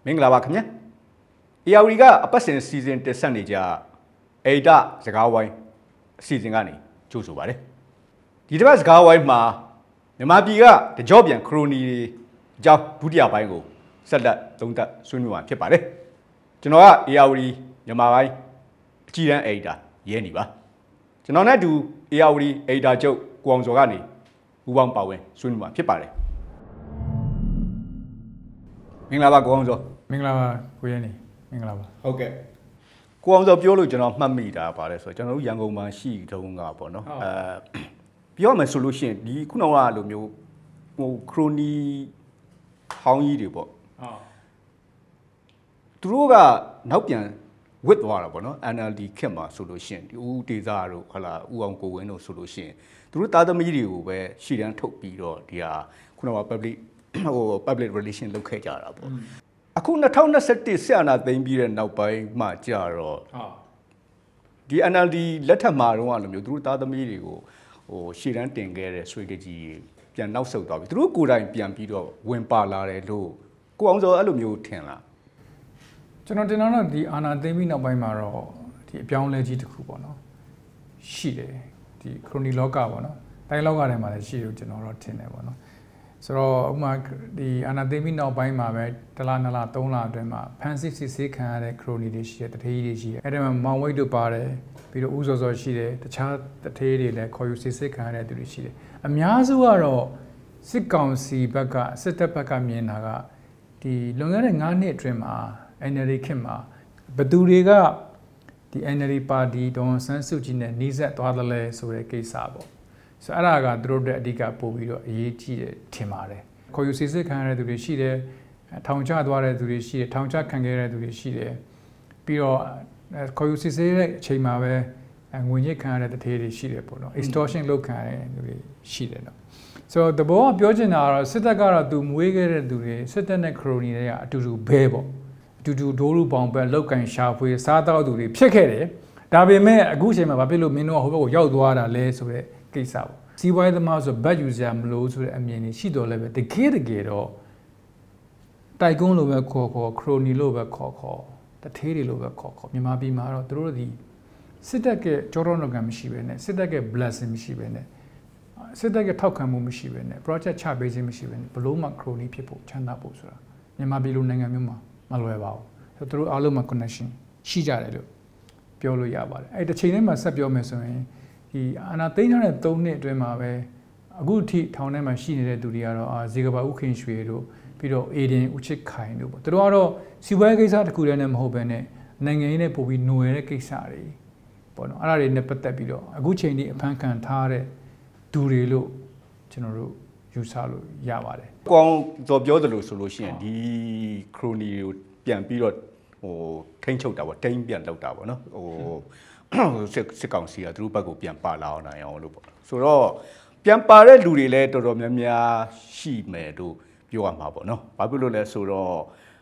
မင်္ဂလာပါခင်ဗျာARDကအပတ်စဉ်စီစဉ်တက်ဆက်နေကြအိဒါစကားဝိုင်းအစီအစဉ်ကနေကြိုးဆိုပါတယ်ဒီတစ်ပတ်စကားဝိုင်းမှာမြန်မာပြည်ကတကြောပြန်ခရိုနီတွေအကြောင်းဒုတိယပိုင်းကိုဆက်လက်သုံးသပ်ဆွေးနွေးမှာဖြစ်ပါတယ်ကျွန်တော်က ARD မြန်မာပိုင်းအကြီးတန်းအိဒါရဲနေပါကျွန်တော်နဲ့အတူ ARD အိဒါချုပ်ကိုအောင်စောကနေပူပေါင်းပါဝင်ဆွေးနွေးမှာဖြစ်ပါတယ်မင်္ဂလာပါကိုအောင်စောမင်္ဂလာပါကိုရဲနေမင်္ဂလာပါဟုတ်ကဲ့ကိုအောင်စောပြောလို့ကျွန်တော်မှတ်မိတာပါတယ်ဆိုတော့ကျွန်တော်တို့ရန်ကုန်မှာရှိတုန်းကပေါ့နော်ပြောမယ်ဆိုလို့ရှိရင်ဒီခုနကလိုမျိုးဟိုခရိုနီဟောင်းကြီးတွေပေါ့သူတို့ကနောက်ပြန်ဝစ်သွားတာပေါ့နော် NLD ခက်မှာဆိုလို့ရှိရင်ဒီဦးဒေသာတို့ဟလာဦးအောင်ကိုဝင်းတို့ဆိုလို့ရှိရင်သူတို့သားသမီးတွေကိုပဲရှီတန်းထုတ်ပြီးတော့ဒီဟာခုနက public relation လုပ်ခဲ့ကြတာပေါ့အခု2021ဆက်အာဏာသိမ်းပြီးတဲ့နောက်ပိုင်းမှကြာတော့ဒီ NLD လက်ထက်မှာတော့လိုမျိုးသူတို့သားသမီးတွေကိုဟိုရှေ့တန်းတင်ခဲ့တဲ့ဆွေကကြီးပြန်နောက်ဆုတ်သွားပြီသူတို့ကိုယ်တိုင်ပြန်ပြီးတော့ဝင်ပါလာတယ်လို့ကိုအောင်စောအဲ့လိုမျိုးထင်လားကျွန်တော်တင်တော့ဒီအာဏာသိမ်းပြီးနောက်ပိုင်းမှာတော့ဒီအပြောင်းလဲကြီးတစ်ခုပေါ့နော်ရှိတယ်ဒီခရိုနီလောကပေါ့နော်တိုင်းလောကထဲမှာလည်းရှိလို့ကျွန်တော်တော့ထင်တယ်ပေါ့နော်ဆိုတော့ဥပမာဒီအာနာသိမ်းပြီးနောက်ပိုင်းမှာပဲတစ်လနှစ်လသုံးလအတွင်းမှာဖန်စစ်စစ်ဆေးခံရတဲ့ခရိုနီတွေရှိတယ်တထေးကြီးတွေရှိတယ်အဲ့ဒါမှာမောင်ဝိတ်တို့ပါတယ်ပြီးတော့ဦးစောစောရှိတယ်တခြားတထေးတွေလည်းခေါ်ယူစစ်ဆေးခံရတဲ့သူတွေရှိတယ်အများစုကတော့စစ်ကောင်စီဘက်ကစစ်တပ်ဘက်ကမြင်တာကဒီလွန်ခဲ့တဲ့9နှစ်အတွင်းမှာ NLD ခေတ်မှာဘသူတွေကဒီ NLD ပါတီဒေါ်ဆန်းစုကြည်နဲ့နှီးဆက်သွားတယ်လဲဆိုတဲ့ကိစ္စပေါ့ဆိုအဲ့ဒါကသူတို့အဓိကပို့ပြီးတော့အရေးကြီးတယ်ထင်ပါတယ်ခေါ်ယူစစ်ဆေးခံရတဲ့သူတွေရှိတယ်ထောင်ချသွားတဲ့သူတွေရှိတယ်ထောင်ချခံခဲ့ရတဲ့သူတွေရှိတယ်ပြီးတော့ခေါ်ယူစစ်ဆေးတဲ့အချိန်မှာပဲငွေညစ်ခံရတဲ့တထေးတွေရှိတယ်ပေါ့နော် extortion လုပ်ခံရတဲ့သူတွေရှိတယ်နော်ဆိုတော့တဘောကပြောချင်တာကတော့စစ်တပ်ကတော့သူမွေးခဲ့တဲ့သူတွေစစ်တပ်နဲ့ခရိုနီတွေကအတူတူဘဲပေါ့အတူတူဒိုးလူပေါင်ပဲလောက်ကန်ရှာဖွေစားတောက်သူတွေဖြစ်ခဲ့တယ်ဒါပေမဲ့အခုအချိန်မှာဘာဖြစ်လို့မင်းတို့ကဟိုဘက်ကိုရောက်သွားတာလဲဆိုတဲ့ကိစ္စပေါ့စီးပွားရေးသမားဆိုဘတ်ယူစရာမလိုဆိုတဲ့အမြင်တွေရှိတော်လဲပဲတကယ်တော့တိုက်ကုန်းလိုပဲခေါ်ခရိုနီလိုပဲခေါ်တထေးတွေလိုပဲခေါ်မြန်မာပြည်မှာတော့သူတို့ဒီစစ်တပ်ကကြောတော်တော်ကမရှိပဲနဲ့စစ်တပ်က blessing မရှိပဲနဲ့စစ်တပ်ကထောက်ခံမှုမရှိပဲနဲ့ project ချပေးခြင်းမရှိပဲနဲ့ဘလို့မှခရိုနီဖြစ်ဖို့ချမ်းသာဖို့ဆိုတာမြန်မာပြည်လိုနိုင်ငံမျိုးမှာမလွယ်ပါဘူးဆိုတော့သူတို့အားလုံးမှာ connection ရှိကြတယ်လို့ပြောလို့ရပါတယ်အဲ့တစ်ချိန်ထဲမှာဆက်ပြောမယ်ဆိုရင်ဒီအာနာသိန်းထားတဲ့3နှစ်အတွင်းမှာပဲအခုထိထောင်ထဲမှာရှိနေတဲ့သူတွေကတော့ဇေကဘာဥခင်ရွှေတို့ပြီးတော့အေဒင်ဦးချစ်ခိုင်တို့ပေါ့သူတို့ကတော့စီပွားရေးကိစ္စတစ်ခုတည်းနဲ့မဟုတ်ဘဲနဲ့နိုင်ငံရေးနဲ့ပို့ပြီးຫນွယ်တဲ့ကိစ္စတွေပေါ့နော်အဲ့ဒါတွေနဲ့ပတ်သက်ပြီးတော့အခုချိန်ဒီအဖမ်းခံထားတဲ့သူတွေလို့ကျွန်တော်တို့ယူဆလို့ရပါတယ်။ကိုအောင်စောပြောသလိုဆိုလို့ရှိရင်ဒီခရိုနီကိုပြန်ပြီးတော့ဟိုထိန်းချုပ်တာပေါ့ထိန်းပြန်လောက်တာပေါ့နော်ဟိုစစ်ကောင်စီကသူတို့ဘက်ကိုပြန်ပါလာအောင်လို့ပေါ့ဆိုတော့ပြန်ပါတဲ့လူတွေလည်းတော်တော်များများရှိမယ်လို့ပြောရမှာပေါ့နော်ဘာဖြစ်လို့လဲဆိုတော့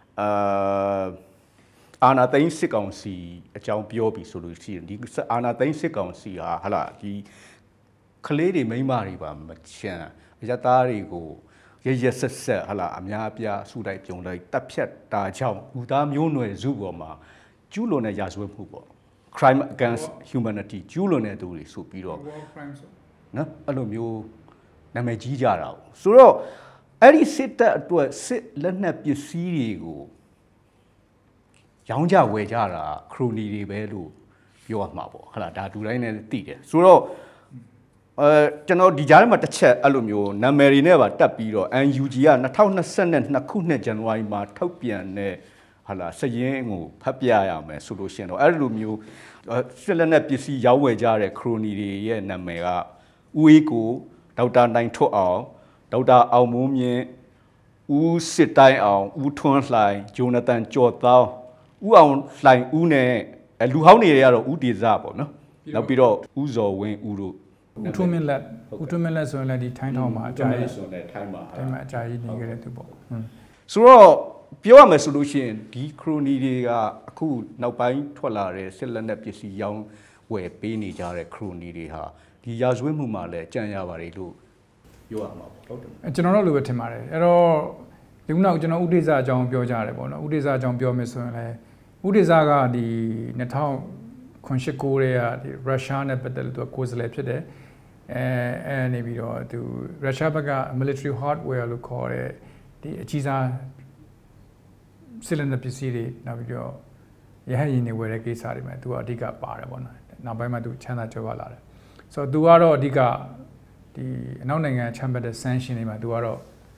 အာနာသိန်းစစ်ကောင်စီအကြောင်းပြောပြီးဆိုလို့ရှိရင်ဒီအာနာသိန်းစစ်ကောင်စီဟာဟာလာဒီကလေးတွေမိန်းမတွေပါမချမ်းအရသားတွေကိုရရဆက်ဆက်ဟာလာအများအပြားစုတိုက်ပြုံလိုက်တပ်ဖြတ်တာကြောင့်လူသားမျိုးနွယ်စုပေါ်မှာကျူးလွန်တဲ့ရာဇဝတ်မှုပေါ့crime against humanity ကျူးလွန်တဲ့သူတွေဆိုပြီးတော့နော်အဲ့လိုမျိုးနာမည်ကြီးကြတာ哦ဆိုတော့အဲ့ဒီစစ်တပ်အတွက်စစ်လက်နက်ပစ္စည်းတွေကိုရောင်းကြဝယ်ကြတာခရိုနီတွေပဲလို့ပြောရမှာပေါ့ဟုတ်လားဒါတူတိုင်းနဲ့သိတယ်ဆိုတော့ကျွန်တော်ဒီကြားထဲမှာတစ်ချက်အဲ့လိုမျိုးနာမည်တွေနဲ့ပါတက်ပြီးတော့ NUG က2022ခုနှစ်ဇန်နဝါရီမှာထုတ်ပြန်တဲ့ဟာလာစရင်ကိုဖတ်ပြရမယ်ဆိုလို့ရှိရင်တော့အဲ့လိုမျိုးစစ်လက်နက်ပစ္စည်းရောင်းဝယ်ကြတဲ့ခရိုနီတွေရဲ့နာမည်ကဦးအေးကိုဒေါက်တာနိုင်ထွတ်အောင်ဒေါက်တာအောင်မိုးမြင့်ဦးစစ်တိုင်းအောင်ဦးထွန်းလှိုင်ဂျိုနသန်ကျော်သောဦးအောင်လှိုင်ဦးနဲ့လူဟောင်းတွေကတော့ဦးဒေဇပေါ့နော်နောက်ပြီးတော့ဦးဇော်ဝင်းဦးတို့ဦးထွန်းမင်းလက်ဆိုရင်လည်းဒီထိုင်းထောင်မှာအကြာကြီးဆိုရင်ထိုင်းမှာအကြာကြီးနေခဲ့တဲ့သူပေါ့ဆိုတော့ပြောရမယ်ဆိုလို့ရှိရင်ဒီခရိုနီတွေကအခုနောက်ပိုင်းထွက်လာတဲ့စစ်လက်နက်ပစ္စည်းရောင်းဝယ်ပေးနေကြတဲ့ခရိုနီတွေဟာဒီရာဇဝတ်မှုမှာလည်းကြံ့ရပါတယ်လို့ပြောရမှာပေါ့ဟုတ်တယ်ကျွန်တော်တို့လိုပဲထင်ပါတယ်အဲ့တော့ရဒီခုနကကျွန်တော်ဥဒိစ္စအကြောင်းပြောကြတယ်ပေါ့နော်ဥဒိစ္စအကြောင်းပြောမယ်ဆိုရင်လည်းဥဒိစ္စကဒီ2009ရဲ့ဒီရုရှားနဲ့ပတ်သက်လို့သူကိုယ်စားလှယ်ဖြစ်တယ်နေပြီးတော့သူရုရှားဘက်က military hardware လို့ခေါ်တဲ့ဒီအကြီးစားစစ်လက်နက်ပစ္စည်းတွေနောက်ပြီးတော့ရဟတ်ယာဉ်တွေဝယ်တဲ့ကိစ္စတွေမှာသူကအဓိကပါတယ်ပေါ့နော်နောက်ပိုင်းမှာသူချမ်းသာကြွယ်ဝလာတယ်ဆိုတော့သူကတော့အဓိကဒီအနောက်နိုင်ငံချမ်းပတ်တဲ့ sanction တွေမှာသူကတော့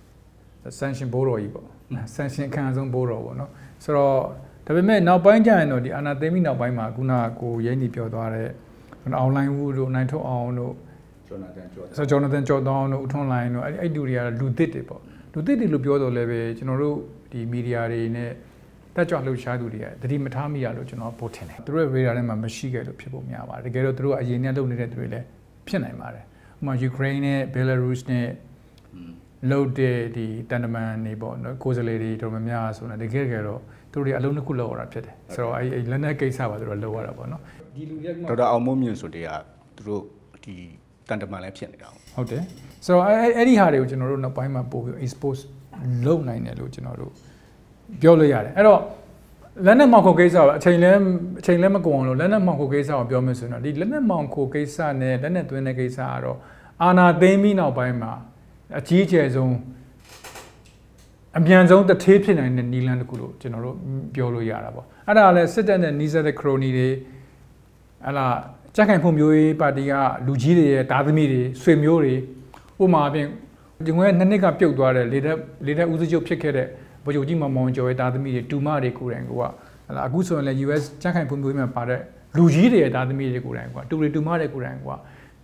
sanction ဘိုးတော်ကြီးပေါ့ sanction အခမ်းအဆုံးဘိုးတော်ပေါ့နော်ဆိုတော့ဒါပေမဲ့နောက်ပိုင်းကျရင်တော့ဒီအာနာသိမ်းပြီးနောက်ပိုင်းမှာခုနကကိုရင်းနေပြောသွားတဲ့ online ဝူတို့နိုင်ထုတ်အောင်တို့ဂျော်နာသန်ကျော်တောင်းတို့ဦးထွန်းလိုင်းတို့အဲ့လူတွေကလူသစ်တွေပေါ့လူသစ်တွေလို့ပြောတော့လည်းပဲကျွန်တော်တို့ဒီမီဒီယာတွေနဲ့တက်ကြွလှုပ်ရှားသူတွေကတတိမထားမိရလို့ကျွန်တော်ပို့ထင်တယ်သူတို့ရဲ့ radar ထဲမှာမရှိခဲ့လို့ဖြစ်ဖို့များပါတယ်တကယ်တော့သူတို့အရင်နဲ့လုပ်နေတဲ့သူတွေလည်းဖြစ်နိုင်ပါတယ်ဥပမာ Ukraine နဲ့ Belarus နဲ့လုပ်တဲ့ဒီတန်တမန်တွေပေါ့နော်ကိုယ်စားလှယ်တွေတော်တော်များဆိုတော့တကယ်တော့သူတို့တွေအလုံးတစ်ခုလောက်ရတာဖြစ်တယ်ဆိုတော့အဲ့လက်နက်ကိစ္စပါသူတို့လောက်ရတာပေါ့နော်ဒီလူတွေကဒေါက်တာအောင်မိုးမြင့်ဆိုတဲ့ကသူတို့ဒီတန်တမန်လည်းဖြစ်နေတာဟုတ်တယ်ဆိုတော့အဲ့ဒီဟာတွေကိုကျွန်တော်တို့နောက်ပိုင်းမှာပို့ပြီး expose လုပ်နိုင်တယ်လို့ကျွန်တော်တို့ပြောလို့ရတယ်အဲ့တော့လက်နက်မောင်ခိုကိစ္စကအချိန်လဲမကုန်အောင်လို့လက်နက်မောင်ခိုကိစ္စကိုပြောမယ်ဆိုရင်တော့ဒီလက်နက်မောင်ခိုကိစ္စနဲ့လက်နက်သွင်းတဲ့ကိစ္စကတော့အာဏာသိမ်းပြီးနောက်ပိုင်းမှာအကြီးကျယ်ဆုံးအမြန်ဆုံးတစ်ထေးဖြစ်နိုင်တဲ့နီလန်တစ်ခုလို့ကျွန်တော်တို့ပြောလို့ရတာပေါ့အဲ့ဒါလည်းစစ်တပ်နဲ့နှီးစပ်တဲ့ခရိုနီတွေဟလာကြက်ခိုင်ဖွံ့ဖြိုးရေးပါတီကလူကြီးတွေရဲ့သားသမီးတွေဆွေမျိုးတွေဥပမာအပြင်ဒီငွေနှစ်နှစ်ကပြုတ်သွားတဲ့လေတက်ဦးစချုပ်ဖြစ်ခဲ့တဲ့ဗိုလ်ချုပ်ကြီးမောင်ကျော်ရဲ့သားသမီးတွေတူမတွေကိုယ်တိုင်ကဟလာအခုဆိုရင်လည်း US ကြက်ခိုင်ဖွံ့ဖြိုးရေးမှာပါတဲ့လူကြီးတွေရဲ့သားသမီးတွေကိုယ်တိုင်ကတူမတွေကိုယ်တိုင်က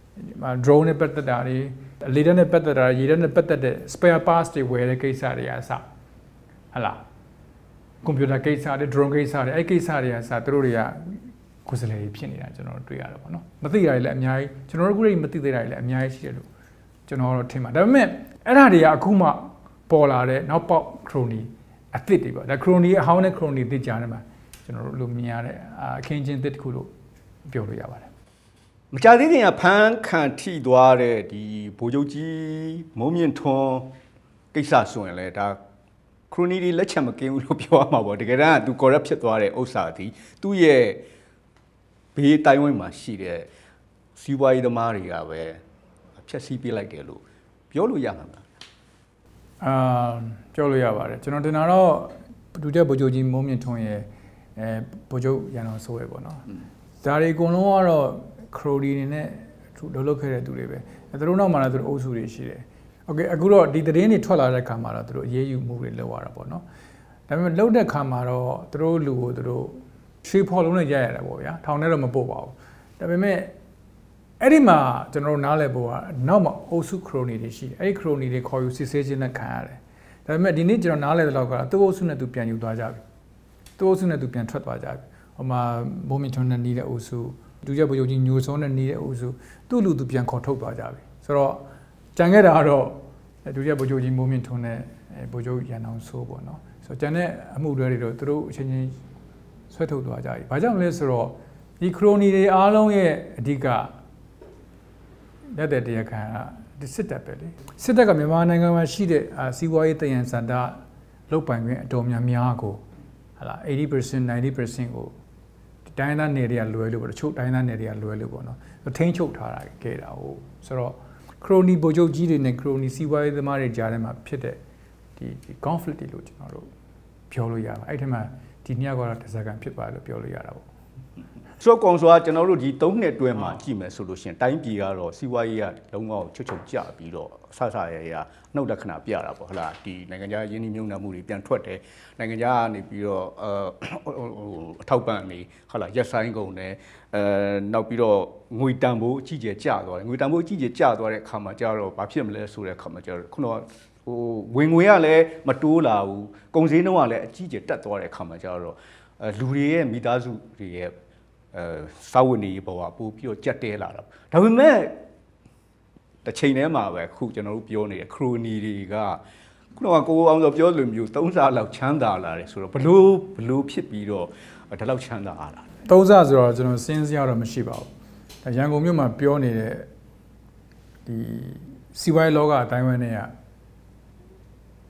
drone နဲ့ပတ်သက်တာတွေလေတက်နဲ့ပတ်သက်တာရေတက်နဲ့ပတ်သက်တဲ့ spare parts တွေဝယ်တဲ့ကိစ္စတွေအစဟလာကွန်ပျူတာကိစ္စတွေ drone ကိစ္စတွေအဲ့ကိစ္စတွေအစသူတို့တွေကကိုယ်စားလှယ်ဖြစ်နေတာကျွန်တော်တွေ့ရတာပေါ့နော်မသိတာတွေလည်းအများကြီးကျွန်တော်တို့ခုတည်းမသိသေးတာတွေလည်းအများကြီးရှိတယ်လို့ကျွန်တော်တို့ထင်ပါဒါပေမဲ့အဲ့ဒါတွေကအခုမှပေါ်လာတဲ့နောက်ပေါက်ခရိုနီအသစ်တွေပေါ့ဒါခရိုနီအဟောင်းနဲ့ခရိုနီအသစ်ကြားထဲမှာကျွန်တော်တို့လိုမြင်ရတဲ့အခင်းချင်းသစ်တစ်ခုလို့ပြောလို့ရပါတယ်မကြသေးခင်ကဖမ်းခံထိသွားတဲ့ဒီဗိုလ်ချုပ်ကြီးမိုးမြင့်ထွန်းကိစ္စဆိုရင်လည်းဒါခရိုနီတွေလက်ချက်မကင်းဘူးလို့ပြောရမှာပေါ့တကယ်တမ်းကသူ corrupt ဖြစ်သွားတဲ့ဥစ္စာဒီသူ့ရဲ့ဘေးတိုင်းဝန်းမှာရှိတဲ့စီးပွားရေးသမားတွေကပဲဖျက်ဆီးပြလိုက်တယ်လို့ပြောလို့ရမှာမလားပြောလို့ရပါတယ်ကျွန်တော်တင်တာတော့ဒုတိယဗိုလ်ချုပ်ကြီးမိုးမြင့်ထွန်းရဲ့ဗိုလ်ချုပ်ရန်တော်ဆိုးရပေါ့နော်ဒါတွေအကုန်လုံးကတော့ခရိုဒီနေနဲ့လုပ်ခဲ့တဲ့သူတွေပဲသူတို့နောက်မှာလည်းသူတို့အုပ်စုတွေရှိတယ်โอเคအခုတော့ဒီသတင်းတွေထွက်လာတဲ့ခါမှာတော့သူတို့အရေးယူမှုတွေလုပ်ရတာပေါ့နော်ဒါပေမဲ့လုပ်တဲ့ခါမှာတော့သူတို့လူကိုသူတို့ရွှေဖော်လုံးနဲ့ရိုက်ရတယ်ပေါ့ဗျာထောင်ထဲတော့မပို့ပါဘူးဒါပေမဲ့အဲ့ဒီမှာကျွန်တော်တို့နားလည်ဖို့ကနောက်မှာအုပ်စုခရိုနီတွေရှိတယ်အဲ့ဒီခရိုနီတွေခေါ်ယူစစ်ဆေးခြင်းနဲ့ခံရတယ်ဒါပေမဲ့ဒီနေ့ကျွန်တော်နားလည်တဲ့လောက်ကသူ့အုပ်စုနဲ့သူပြန်ယူသွားကြပြီသူ့အုပ်စုနဲ့သူပြန်ထွက်သွားကြပြီဟိုမှာဘုံမီထွန်းနဲ့နေတဲ့ အုပ်စုဒုတိယဗိုလ်ချုပ်ကြီးညိုစောနဲ့နေတဲ့အုပ်စုသူ့လူသူပြန်ခေါ်ထုတ်သွားကြပြီဆိုတော့ကြံခဲ့တာကတော့ဒုတိယဗိုလ်ချုပ်ကြီးမိုးမြင့်ထွန်းနဲ့ဗိုလ်ချုပ်ရန်အောင်စိုးပေါ့နော်ဆိုတော့ကြံတဲ့အမှုတွေတော့သူတို့အချင်းချင်းဆွဲထုတ်သွားကြပြီဘာကြောင့်လဲဆိုတော့ဒီခရိုနီတွေအားလုံးရဲ့အဓိကလက်တဲ့တရားခံကဒီစစ်တပ်ပဲလေစစ်တပ်ကမြန်မာနိုင်ငံမှာရှိတဲ့စီးပွားရေးတယံဇာတာလုတ်ပိုင်ခွင့်အတော်များများကိုဟာလား 80% 90% ကိုတိုင်းသားနယ်တွေကလွယ်လို့ပေါ့တချို့တိုင်းသားနယ်တွေကလွယ်လို့ပေါ့နော်ထိန်းချုပ်ထားတာခဲ့တာဟုတ်ဆိုတော့ခရိုနီဗိုလ်ချုပ်ကြီးတွေနဲ့ခရိုနီစီးပွားရေးသမားတွေကြားထဲမှာဖြစ်တဲ့ဒီ conflict တွေလို့ကျွန်တော်တို့ပြောလို့ရပါအဲ့ထက်မှဒီနှစ်ယောက်ကတော့တစ်စက္ကန့်ဖြစ်သွားလို့ပြောလို့ရတာပေါ့ဆိုတော့ကောင်ဆိုတာကျွန်တော်တို့ဒီ3နှစ်အတွင်းမှာကြည့်မယ်ဆိုလို့ရှိရင်တိုင်းပြည်ကတော့စီးပွားရေးကလုံးဝချွတ်ချွတ်ကျပြီးတော့ဆဆရရနှုတ်လက္ခဏာပြတာပေါ့ဟလားဒီနိုင်ငံခြားရင်းနှီးမြှုပ်နှံမှုတွေပြန်ထွက်တယ်နိုင်ငံခြားကနေပြီးတော့အထောက်ပံ့နေဟုတ်လားရက်ဆိုင်ကုန်တယ်နောက်ပြီးတော့ငွေတန်ဖိုးအကြီးကျယ်ကျသွားတယ်ငွေတန်ဖိုးအကြီးကျယ်ကျသွားတဲ့အခါမှာကျတော့ဘာဖြစ်မလဲဆိုတဲ့အခါမှာကျတော့ခုနကဝင်ငွေကလည်းမတိုးလာဘူးကုန်စည်နှုန်းကလည်းအကြီးကျယ်တက်သွားတဲ့အခါမှာကျတော့လူတွေရဲ့မိသားစုတွေရဲ့စာဝတ်နေဘဝပို့ပြီးတော့ကြက်တဲလာတာဒါပေမဲ့တစ်ချိန်တည်းမှာပဲခုကျွန်တော်တို့ပြောနေတဲ့ခရိုနီတွေကခုနကကိုအောင်ဆိုပြောလို့မျိုး3စားလောက်ချမ်းသာလာတယ်ဆိုတော့ဘလို့ဖြစ်ပြီးတော့ဒီလောက်ချမ်းသာလာ 3စားဆိုတော့ကျွန်တော်စဉ်းစားရတော့မရှိပါဘူးဒါရန်ကုန်မြို့မှာပြောနေတဲ့ဒီစီဝိုင်းလောကအတိုင်းဝန်းတွေက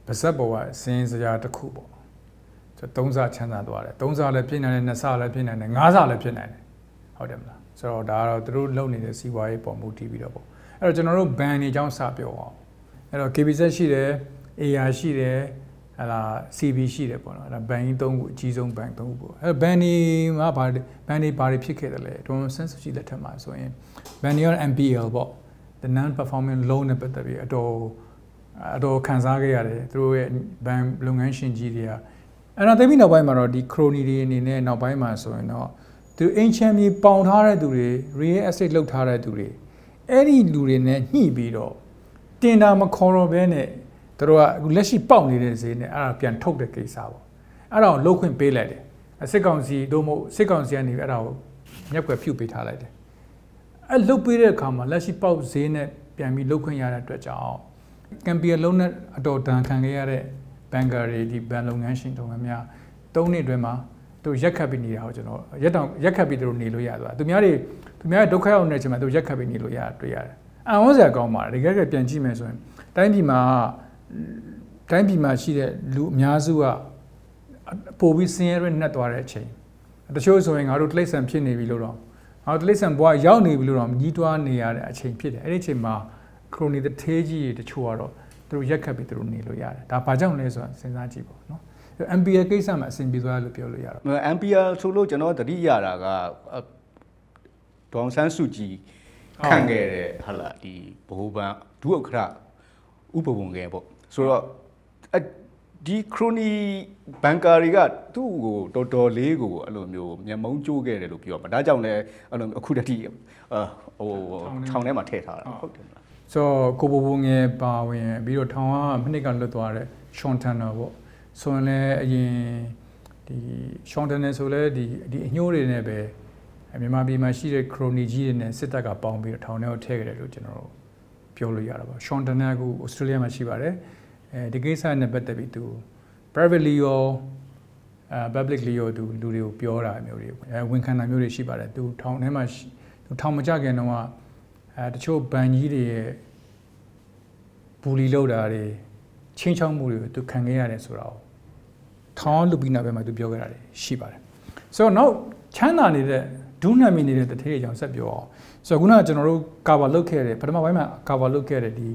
ပါဇက်ပေါ်ကစင်းစရာတစ်ခုပေါ့သုံးစားချမ်းသာသွားတယ်သုံးစားလည်းဖြစ်နိုင်တယ်နှစ်စားလည်းဖြစ်နိုင်တယ်ငါးစားလည်းဖြစ်နိုင်တယ်ဟုတ်တယ်မလားဆိုတော့ဒါကတော့သူတို့လုပ်နေတဲ့စီးပွားရေးပုံမှုတည်ပြီးတော့ပေါ့အဲ့တော့ကျွန်တော်တို့ ban တွေအကြောင်းစပြောအောင်အဲ့တော့ KBZ ရှိတယ် AR ရှိတယ်ဟလာ CB ရှိတယ်ပေါ့နော်အဲ့ဒါ ban ကြီး၃ခုအကြီးဆုံး ban ၃ခုပေါ့အဲ့ ban တွေမှာဘာတွေဖြစ်ခဲ့တယ်လဲဒေါ်စန်းစုကြည်လက်ထက်မှာဆိုရင် ban တွေရော NPL ပေါ့ the non performing loan နဲ့ပတ်သက်ပြီးအတော်ခံစားခဲ့ရတယ်သူတို့ရဲ့ ban လုပ်ငန်းရှင်ကြီးတွေကအဲ့တော့သိပြီနောက်ပိုင်းမှာတော့ဒီ crony တွေအနေနဲ့နောက်ပိုင်းမှာဆိုရင်တော့သူအင်ချမ်းမြေပေါင်ထားတဲ့သူတွေ real estate လုပ်ထားတဲ့သူတွေအဲ့ဒီလူတွေနဲ့ညှိပြီးတော့တင်တာမခေါ်တော့ဘဲနဲ့သူတို့ကအခုလက်ရှိပေါက်နေတဲ့ဈေးနဲ့အဲ့ဒါပြန်ထုတ်တဲ့ကိစ္စပေါ့အဲ့ဒါကိုလှုပ်ခွင့်ပေးလိုက်တယ်စစ်ကောင်စီတို့မဟုတ်စစ်ကောင်စီကနေအဲ့ဒါကိုမျက်ကွယ်ဖြုတ်ပေးထားလိုက်တယ်အဲ့လှုပ်ပေးတဲ့အခါမှာလက်ရှိပေါက်ဈေးနဲ့ပြန်ပြီးလှုပ်ခွင့်ရတဲ့အတွက်ကြောင့်ကမ်ပီယံလုံးနဲ့အတော်တန်ခံခဲ့ရတဲ့ဘန်ကာတွေဒီဘန်လုပ်ငန်းရှင်တော်များ၃နှစ်အတွင်းမှာသူရက်ခတ်ပြီးနေတာကိုကျွန်တော်ရက်ခတ်ပြီးသူတို့နေလို့ရသွားသူများဒုက္ခရောက်နေတဲ့အချိန်မှာသူရက်ခတ်ပြီးနေလို့ရတွေ့ရတယ်အံ့ဩစရာကောင်းပါတယ်တကယ်ပြန်ကြည့်မယ်ဆိုရင်တိုင်းပြည်မှာရှိတဲ့လူအများစုကပိုပြီးဆင်းရဲရနှက်သွားတဲ့အချိန်တချို့ဆိုရင်ငါတို့တိရစ္ဆာန်ဖြစ်နေပြီလို့တော့ငါတို့တိရစ္ဆာန်ဘဝရောက်နေပြီလို့တော့ညီးတွားနေရတဲ့အချိန်ဖြစ်တယ်အဲ့ဒီအချိန်မှာခရိုနီတသေးကြီးတချို့ကတော့သူတို့ရက်ခတ်ပြီးသူတို့နေလို့ရတယ်ဒါဘာကြောင့်လဲဆိုတာစဉ်းစားကြည့်ပေါ့နော် MPL ကိစ္စမှာအဆင်ပြေသွားလို့ပြောလို့ရတော့ MPL ဆိုလို့ကျွန်တော်တတိရတာကဒေါန်ဆန်းစုကြည်ခန့်ခဲ့တဲ့ဟာလာဒီဘိုးဘန်ဒုဥက္ကဋ္ဌဥပဝန်ငယ်ပေါ့ဆိုတော့ဒီခရိုနီဘန်ကာတွေကသူ့ကိုတော်တော်လေးကိုအဲ့လိုမျိုးမျက်မုံးကျိုးခဲ့တယ်လို့ပြောပါဒါကြောင့်လည်းအဲ့လိုအခုတတိထောင်ထဲမှာထည့်ထားတာဟုတ်တယ်မလားဆိုတော့ကိုဘိုးငယ်ပါဝင်ပြီးတော့ထောင်ကမိနစ်ကလွတ်သွားတဲ့ရှွန်တန်နာပေါ့ဆိုရင်လည်းအရင်ဒီရှွန်တန်နယ်ဆိုလည်းဒီအညိုးတွေနဲ့ပဲမြန်မာပြည်မှာရှိတဲ့ခရိုနီကြီးတွေနဲ့စစ်တပ်ကပေါင်းပြီးတော့ထောင်ထဲကိုထည့်ခဲ့တယ်လို့ကျွန်တော်တို့ပြောလို့ရတာပါရှွန်တန်နာကဩစတြေးလျမှာရှိပါတယ်ဒီကိစ္စနဲ့ပတ်သက်ပြီးသူ privately ရော publicly ရောသူလူတွေကိုပြောတာမျိုးတွေဝန်ခံတာမျိုးတွေရှိပါတယ်သူထောင်ထဲမှာသူထောင်မကြခင်တော့တချို့ဘန်ကြီးတွေရဲ့ဘူလီလောက်တာတွေချင်းချောင်းမှုတွေကိုသူခံခဲ့ရတယ်ဆိုတာကိုထောင်လူပြီးနောက်ပိုင်းမှာသူပြောခဲ့တာတွေရှိပါတယ်ဆိုတော့နောက်ချမ်းသာနေတဲ့ဒုနာမီနေတဲ့တထေးအကြောင်းဆက်ပြောအောင်ဆိုတော့ခုနကကျွန်တော်တို့ cover လုပ်ခဲ့တဲ့ပထမပိုင်းမှာ cover လုပ်ခဲ့တဲ့ဒီ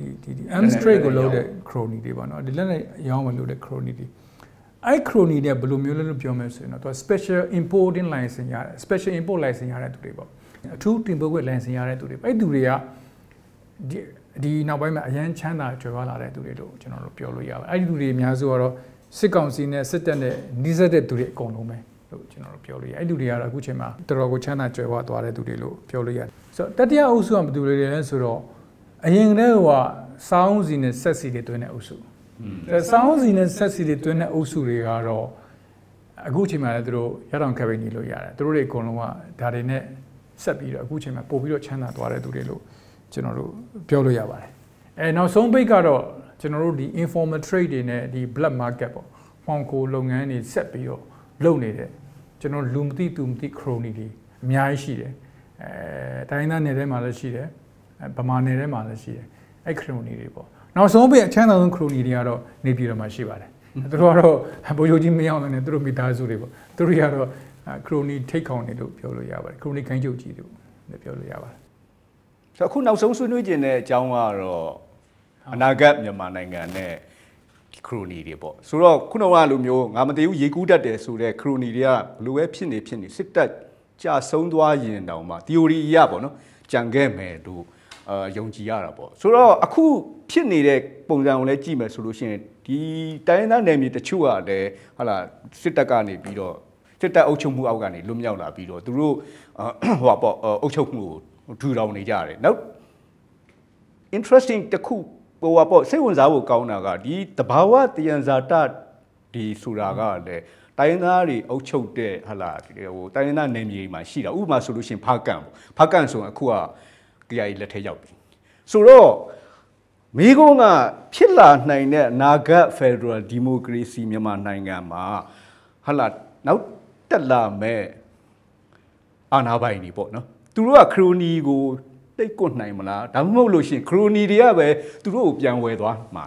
M straight ကိုလုပ်တဲ့ crony တွေပေါ့နော်ဒီလက်နဲ့ရောင်းမလို့တဲ့ crony တွေအဲ့ crony တွေဘယ်လိုမျိုးလဲလို့ပြောမယ်ဆိုရင်တော့သူ special importing license ရတယ် special import license ရတဲ့သူတွေပေါ့အထူးတင်ပို့ခွင့် license ရတဲ့သူတွေအဲ့သူတွေကဒီနောက်ပိုင်းမှာအရန်ချမ်းသာကြွယ်ဝလာတဲ့သူတွေလို့ကျွန်တော်တို့ပြောလို့ရပါတယ်အဲ့ဒီသူတွေအများစုကတော့စစ်ကောင်စီနဲ့စစ်တပ်နဲ့နှိစက်တဲ့သူတွေအကုန်လုံးပဲလို့ကျွန်တော်တို့ပြောလို့ရအဲ့ဒီသူတွေကတော့အခုချိန်မှာတော်တော်ကိုချမ်းသာကြွယ်ဝသွားတဲ့သူတွေလို့ပြောလို့ရတယ်ဆိုတော့တတိယအုပ်စုကဘယ်သူတွေလဲဆိုတော့အရင်ကတည်းကစောင်းစီနဲ့ဆက်စီတွေတွင်းတဲ့အုပ်စုစောင်းစီနဲ့ဆက်စီတွေတွင်းတဲ့အုပ်စုတွေကတော့အခုချိန်မှာလည်းသူတို့ရတောင်ခက်ပိတ်နေလို့ရတယ်သူတို့တွေအကုန်လုံးကဒါတွေနဲ့ဆက်ပြီးတော့အခုချိန်မှာပို့ပြီးတော့ချမ်းသာသွားတဲ့သူတွေလို့ကျွန်တော်တို့ပြောလို့ရပါတယ်နောက်ဆုံးပိတ်ကတော့ကျွန်တော်တို့ဒီ informal trade တွေနဲ့ဒီ black market ပေါ့မှောင်ခိုလုပ်ငန်းတွေဆက်ပြီးတော့လုပ်နေတဲ့ကျွန်တော်လူမသိသူမသိ crony တွေအများကြီးရှိတယ်တိုင်းသားနယ်ထဲမှာလည်းရှိတယ်ဗမာနယ်ထဲမှာလည်းရှိတယ်အဲ့ crony တွေပေါ့နောက်ဆုံးပိတ်အချမ်းသာဆုံး crony တွေကတော့နေပြည်တော်မှာရှိပါတယ်သူတို့ကတော့ဘိုးချုပ်ကြီးမရောက်နိုင်တဲ့သူတို့မိသားစုတွေပေါ့သူတို့ကတော့ခရိုနီထိတ်ခေါင်နေလို့ပြောလို့ရပါတယ်ခရိုနီခိုင်းချုပ်ကြီးလို့ပြောလို့ရပါတယ်ဆိုတော့အခုနောက်ဆုံးဆွေးနွေးခြင်းတဲ့အကြောင်းကတော့အနာဂတ်မြန်မာနိုင်ငံနဲ့ခရိုနီတွေပေါ့ဆိုတော့ခုနကလိုမျိုးငါမသိဘူးရေကူးတတ်တယ်ဆိုတဲ့ခရိုနီတွေကဘလို့ပဲဖြစ်နေစစ်တပ်ကြာဆုံးသွားရင်တောင်မှ theory အရပေါ့နော်ကြံခဲ့မယ်လို့ယုံကြည်ရတာပေါ့ဆိုတော့အခုဖြစ်နေတဲ့ပုံစံကိုလည်းကြည့်မယ်ဆိုလို့ရှိရင်ဒီတိုင်းသားနယ်မြေတချို့ကလည်းဟာလာစစ်တပ်ကနေပြီးတော့စစ်တပ်အုပ်ချုပ်မှုအောက်ကနေလွတ်မြောက်လာပြီးတော့သူတို့ဟိုပေါ့အုပ်ချုပ်မှုကိုထူထောင်နေကြတယ်နောက် interesting တခုဟိုပေါ့စိတ်ဝင်စားဖို့ကောင်းတာကဒီတဘာဝတယံဇာတဒီဆိုတာကလည်းတိုင်းသားတွေအုပ်ချုပ်တဲ့ဟာလာဟိုတိုင်းသားနယ်မြေမှာရှိတာဥပမာဆိုလို့ရှိရင်ဖားကန်ပေါ့ဖားကန်ဆိုရင်အခုကKIAလက်ထဲရောက်ပြီဆိုတော့မိကုန်းကဖြစ်လာနိုင်တဲ့အနာဂတ် Federal Democracy မြန်မာနိုင်ငံမှာဟာလာနောက်တက်လာမဲ့အာဏာပိုင်တွေပေါ့နော်သူတို့ကခရိုနီကိုတိတ်ကွနိုင်မလားဒါမှမဟုတ်လို့ရှိရင်ခရိုနီတွေကပဲသူတို့ကိုပြန်ဝယ်သွားမှာလား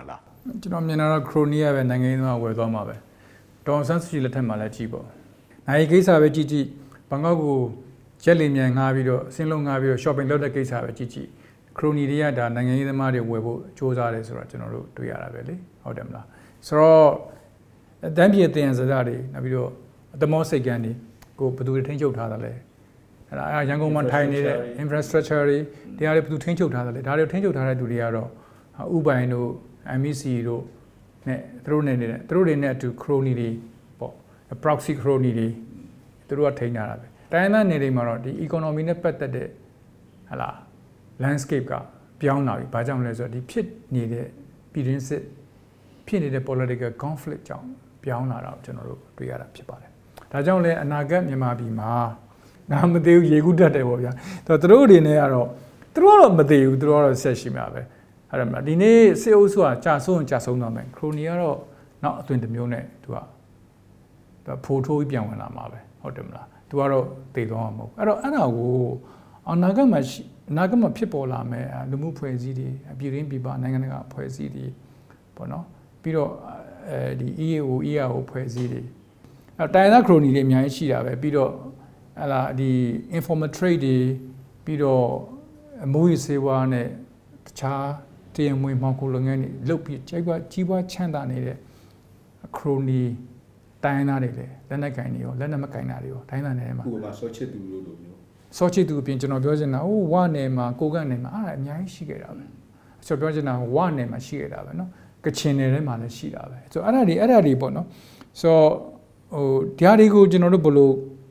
ကျွန်တော်မြင်တာတော့ခရိုနီးယားပဲနိုင်ငံရေးသမားဝယ်သွားမှာပဲဒေါ်ဆန်းစုကြည်လက်ထက်မှာလည်းကြည့်ပေါ့နိုင်ကိစ္စပဲကြည့်ကြည့်ဘန်ကောက်ကိုရက်လီမြန်ငှားပြီးတော့အစင်းလုံးငှားပြီးတော့ shopping လုပ်တဲ့ကိစ္စပဲကြည့်ကြည့်ခရိုနီတွေကဒါနိုင်ငံရေးသမားတွေဝယ်ဖို့စ조사တယ်ဆိုတော့ကျွန်တော်တို့တွေ့ရတာပဲလေဟုတ်တယ်မလားဆိုတော့တန်းပြေတင်စကားတွေနောက်ပြီးတော့အသမောစိတ်ကန်းတွေကိုဘယ်သူတွေထိန်းချုပ်ထားတာလဲအဲ့ဒါရန်ကုန်မှာထိုင်နေတဲ့ infrastructure တွေတရားတွေဘယ်သူထိန်းချုပ်ထားတာလဲဒါတွေထိန်းချုပ်ထားတဲ့သူတွေကတော့ဥပိုင်တို့ MEC တို့နဲ့သူတို့တွေနဲ့အတူ crony တွေပေါ့ proxy crony တွေသူတို့ကထိန်းထားတာပဲတိုင်းသားနေတွေမှာတော့ဒီ economy နဲ့ပတ်သက်တဲ့ဟလာ landscape ကပြောင်းလာပြီဘာကြောင့်လဲဆိုတော့ဒီဖြစ်နေတဲ့ပြည်တွင်းစစ်ဖြစ်နေတဲ့ political conflict ကြောင့်ပြောင်းလာတာကိုကျွန်တော်တို့တွေ့ရတာဖြစ်ပါတယ်ဒါကြောင့်လဲအနာဂတ်မြန်မာပြည်မှာငါမသိဘူးရေကူးတတ်တယ်ပေါ့ဗျာသူတို့တွေနဲ့ကတော့သူတို့ကတော့မသိဘူးသူတို့ကတော့ဆက်ရှိမှာပဲအဲ့ဒါဒီနေ့စစ်အုပ်စုကကြာဆုံးသွားမယ်ခရိုနီကတော့နောက်အသွင်တစ်မျိုးနဲ့သူကဖိုးထိုးပြီးပြန်ဝင်လာမှာပဲဟုတ်တယ်မလားသူကတော့တည်သွားမှာမဟုတ်အဲ့ဒါကိုအနာဂတ်မှာဖြစ်ပေါ်လာမယ်လူမှုဖွဲ့စည်းတွေပြည်တွင်းပြည်ပနိုင်ငံတကာဖွဲ့စည်းတွေပေါ့နော်ပြီးတော့ဒီ EAO ဖွဲ့စည်းတွေတိုင်းသားခရိုနီတွေအများကြီးရှိတာပဲပြီးတော့ဟလာဒီ informal trade တွေပြီးတော့အမိုးရေဆေးဝါးနဲ့တခြားတရားမွေးမှောင်ခိုလုပ်ငန်းတွေလုပ်ပြီးကြီးပွားချမ်းသာနေတဲ့ခရိုနီတိုင်းသားတွေလည်းလက်နက်ကင်တွေရောလက်နက်မကင်တာတွေရောတိုင်းသားနယ်မှာဥပမာစောချစ်သူလို့မျိုးစောချစ်သူအပြင်ကျွန်တော်ပြောချင်တာဝနယ်မှာကိုကနယ်မှာအဲ့ဒါအများကြီးရှိခဲ့တာပဲကျွန်တော်ပြောချင်တာဝနယ်မှာရှိခဲ့တာပဲเนาะကချင်နယ်ထဲမှာလည်းရှိတာပဲဆိုတော့အဲ့ဒါတွေပေါ့နော်ဆိုတော့တရားတွေကိုကျွန်တော်တို့ဘယ်လို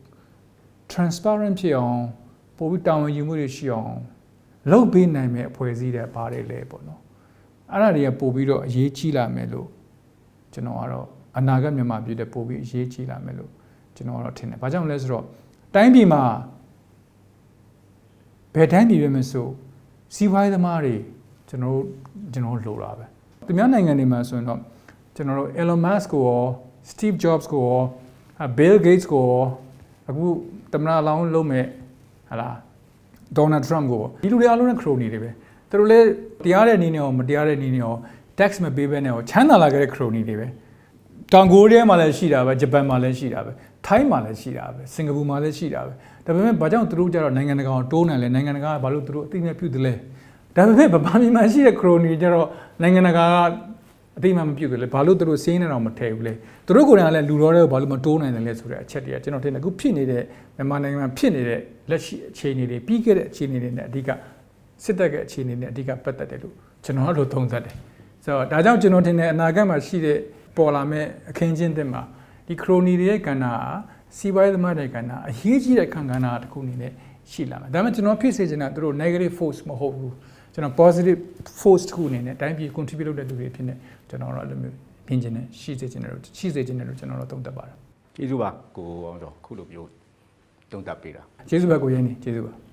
transparent ဖြစ်အောင်ပို့ပြီးတာဝန်ယူမှုတွေရှိအောင်လုပ်ပေးနိုင်မဲ့အဖွဲ့အစည်းတွေပါတယ်လေပေါ့နော်အဲ့ဒါတွေကပို့ပြီးတော့အရေးကြီးလာမယ်လို့ကျွန်တော်ကတော့အနာဂတ်မြန်မာပြည်တဲ့ပို့ပြီးအရေးကြီးလာမယ်လို့ကျွန်တော်ကတော့ထင်တယ်။ဘာကြောင့်လဲဆိုတော့တိုင်းပြည်မှာဘယ်တိုင်းပြည်ပဲမဆိုစီးပွားရေးသမားတွေကျွန်တော်လိုတာပဲ။သူများနိုင်ငံတွေမှာဆိုရင်တော့ကျွန်တော်တို့ Elon Musk ကိုရော Steve Jobs ကိုရော Bill Gates ကိုရောအခုသမ္မတလောင်းလုပ်မဲ့ဟာလားDonald Trump ကိုဒီလူတွေအားလုံးနဲ့ခရိုနီတွေပဲသူတို့လည်းတရားတဲ့နည်းနဲ့ရောမတရားတဲ့နည်းနဲ့ရော tax မပေးဘဲနဲ့ရောချမ်းသာလာခဲ့တဲ့ခရိုနီတွေပဲတောင်ကိုရီးယားမှာလည်းရှိတာပဲဂျပန်မှာလည်းရှိတာပဲထိုင်းမှာလည်းရှိတာပဲစင်ကာပူမှာလည်းရှိတာပဲဒါပေမဲ့ဘာကြောင့်သူတို့ကြတော့နိုင်ငံတကာကိုတိုးနိုင်လဲနိုင်ငံတကာကဘာလို့သူတို့အသိအမြတ်ပြုတယ်လဲဒါပေမဲ့ဗမာပြည်မှာရှိတဲ့ခရိုနီကြတော့နိုင်ငံတကာကအသိအမှတ်မပြုတယ်လေဘာလို့သူတို့စီးနေတော့မထည့်ဘူးလေသူတို့ကိုယ်တိုင်ကလည်းလူတော်တွေကိုဘာလို့မတိုးနိုင်တယ်လဲဆိုတဲ့အချက်တွေကကျွန်တော်ထင်တယ်အခုဖြစ်နေတဲ့မြန်မာနိုင်ငံမှာဖြစ်နေတဲ့လက်ရှိအခြေအနေတွေပြီးခဲ့တဲ့အခြေအနေတွေနဲ့အဓိကစစ်တပ်ရဲ့အခြေအနေနဲ့အဓိကပတ်သက်တယ်လို့ကျွန်တော်တို့သုံးသပ်တယ်ဆိုတော့ဒါကြောင့်ကျွန်တော်ထင်တယ်အနာဂတ်မှာရှိတဲ့ပေါ်လာမဲ့အခင်းချင်းတင်မှာဒီခရိုနီတွေရဲ့ကဏ္ဍစီးပွားရေးသမားတွေကဏ္ဍအရေးကြီးတဲ့ခံကဏ္ဍတစ်ခုအနေနဲ့ရှိလာမှာဒါပေမဲ့ကျွန်တော်ဖြစ်စေချင်တာသူတို့ negative force မဟုတ်ဘူးကျွန်တော် positive force တစ်ခုအနေနဲ့တိုင်းပြည် contribute လုပ်တဲ့သူတွေဖြစ်နေကျွန်တော်တို့အဲ့လိုမျိုးပြင်ကျင်နေရှိစေချင်တယ်လို့ကျွန်တော်တို့သုံးသပ်ပါတယ်ကျေးဇူးပါကိုအောင်ကျော်ခုလိုမျိုးသုံးသပ်ပေးတာကျေးဇူးပါကိုရင်းနေကျေးဇူးပါ